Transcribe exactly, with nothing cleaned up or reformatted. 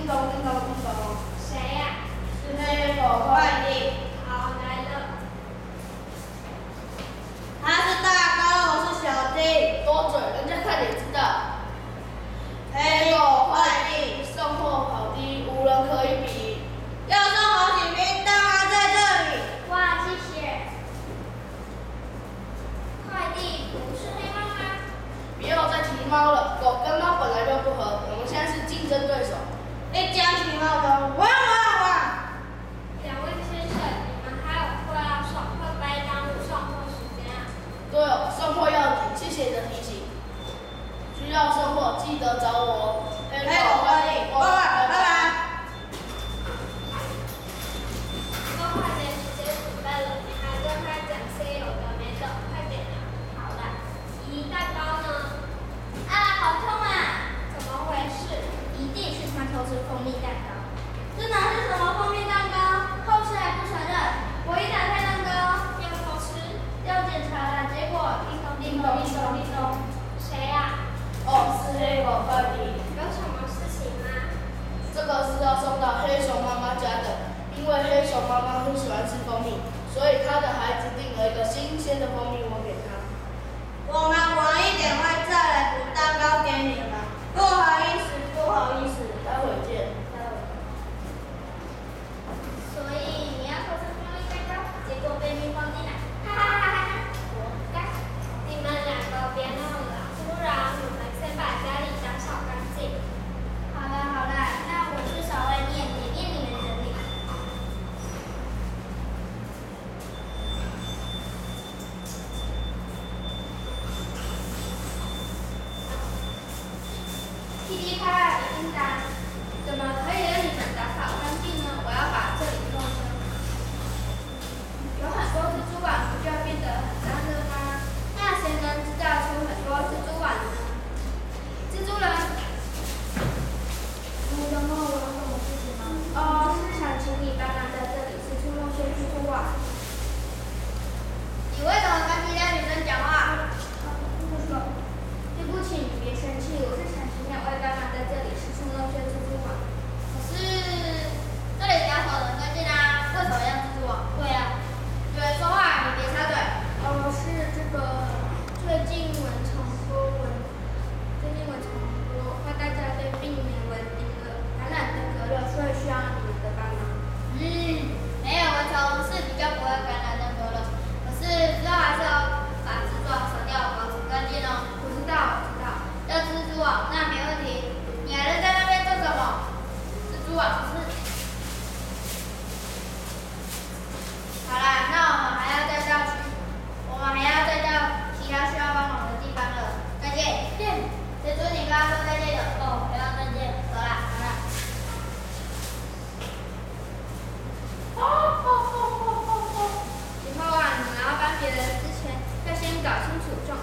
咚叮咚叮咚， 谁呀、 是黑狗快递。 好，来了。 他是大哥，我是小弟。 多嘴，人家看脸知道。 黑狗快递送货跑低，无人可以比。 要送好几瓶蛋糕在这里。 哇，谢谢。快递不是黑猫吗？ 不要再提猫了，狗跟猫本来就不合，我们现在是竞争对手。 一讲起猫就汪汪汪。 两位先生，你们还有货要送，会不会耽误送货时间啊？ 对哦，送货要紧，谢谢你的提醒。需要送货记得找我哦。黑黑狗快递，拜拜拜拜。 不过快点时间准备了，你还跟他讲些有的没的，快点啊！好了，咦，蛋糕呢？啊，好痛啊！怎么回事？一定是他偷吃蜂蜜蛋糕。这哪是什么蜂蜜蛋糕？偷吃还不承认！我一打开蛋糕，要偷吃，要检查了，结果叮咚叮咚叮咚叮咚，谁呀、 哦，是黑狗快递。 有什么事情吗？ 这个是要送到黑熊妈妈家的，因为黑熊妈妈很喜欢吃蜂蜜，所以她的孩子订了一个新鲜的蜂蜜窝给她。 我们晚一点会再来补蛋糕给你们。不好意思，不好意思。 待会见。 所以你要偷吃蜂蜜蛋糕，结果被蜜放进来，哈哈哈哈哈！活该！你们两个别闹了，不然我们先把家里打扫干净。好了好了，那我去扫外面，里面你们整理。噼里啪啦的叮当，怎么可以让你们打扫干净呢？我要把这里弄脏。有很多蜘蛛网，不就变得很脏了吗？那谁能制造出很多蜘蛛网呢？蜘蛛人。你等等，我有什么事情吗？哦，是想请你帮忙在这里四处弄些蜘蛛网。 你为什么跟其他女生讲话？ 不说。对不起，你别生气，我是想请两位帮忙在这里四处弄些蜘蛛网。 可是这里打扫得很干净啊，为什么要蜘蛛网？ 对呀、 有人说话，你别插嘴。 呃，是这个最近蚊虫多蚊，最近蚊虫多，怕大家对避免蚊叮了、感染登革热，所以需要你们的帮忙。 嗯，没有蚊虫是比较不会感染登革热，可是之后还是要把蜘蛛网扫掉，保持干净哦。 我知道，我知道。 要蜘蛛网，那没问题。你还能在那边做什么？蜘蛛网是。好啦，那我们还要再到去，我们还要再到其他需要帮忙的地方了。再见。 见。 谁准你刚刚说再见的？哦，不要再见。走啦，好啦。 哦哦哦哦哦哦。以后啊，你们要帮别人之前，要先搞清楚状